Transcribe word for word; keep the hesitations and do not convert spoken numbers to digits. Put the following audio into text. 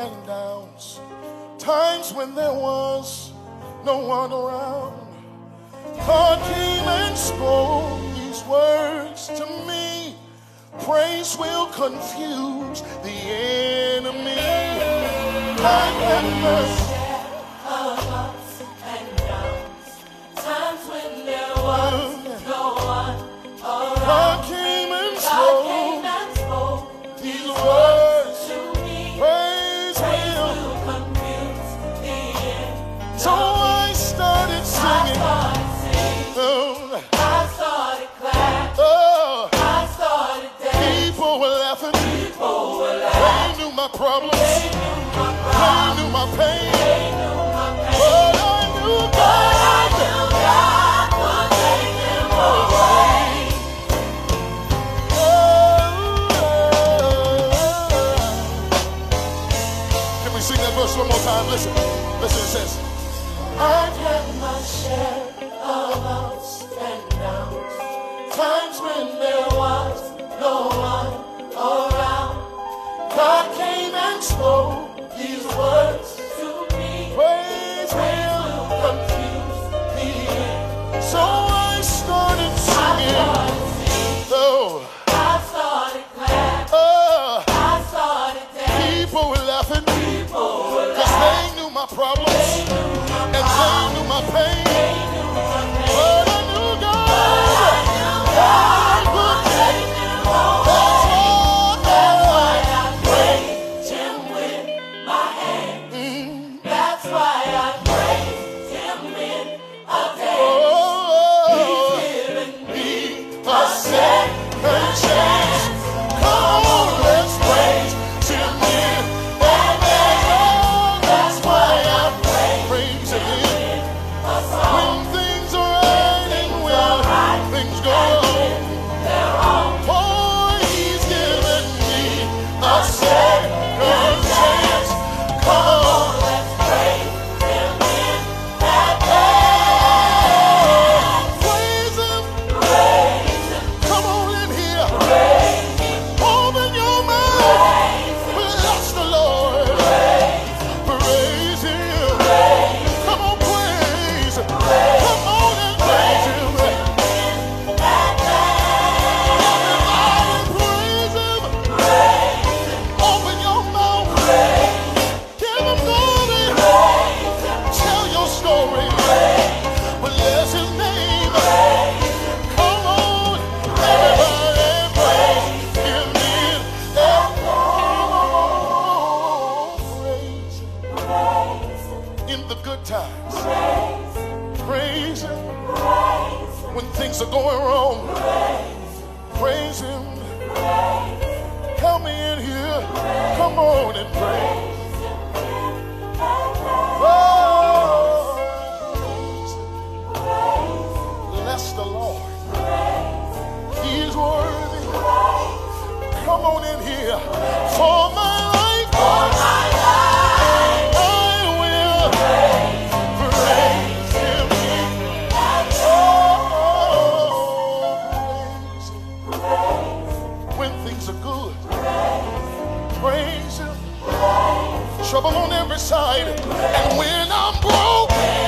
and downs, times when there was no one around. God came and spoke these words to me. Praise will confuse the enemy. Time and mercy. Ups and downs, times when there was no one around. God came and God came spoke and spoke these words. to me. Praise Praise will. will confuse the enemy. So I started I singing. started singing, Oh, I started clapping, oh, I started dancing. people were laughing. People were laughing. They knew my problems. They knew my They problems. knew my pain. They knew my pain. But I knew But I God. knew God would take them away. Can we sing that verse one more time? Listen. Listen, it says, I've had my share of ups and downs, times when there was no one around. God came and spoke these words to me. praise Praise Him. will confuse the enemy. So I started I singing. started singing, Oh, I started clapping, oh, I started dancing. people were laughing People were because laughing. they knew my problems They knew my and they problems. knew my pain. They knew my pain. But I knew God. I knew God would take them away. That's why I praised Him with my hands. That's why I praised Him in a dance. Oh, Given me a second chance. Come on, let's praise Him in advance. That's why I praise Him. When things are right and when things go wrong. Oh, He's given me a second chance. Come on. let's praise Him in that Praise Him. praise Him, Come on in here. praise Him, Open your mouth. praise Him, Bless the Lord. Praise Him. Come on, praise. Come on and praise Him. Everybody praise Him. Open your mouth. Give Him glory. Tell your story. Bless His name. Come on, everybody praise Him in praise Him in the good times. Praise Him when things are going wrong. Praise Him. Help me in here. Come on and praise. Oh, bless the Lord. He is worthy. Come on in here. For my life, I will praise Him. Oh, praise Him. When things are good, praise Him. Trouble on every side. And when I'm broke,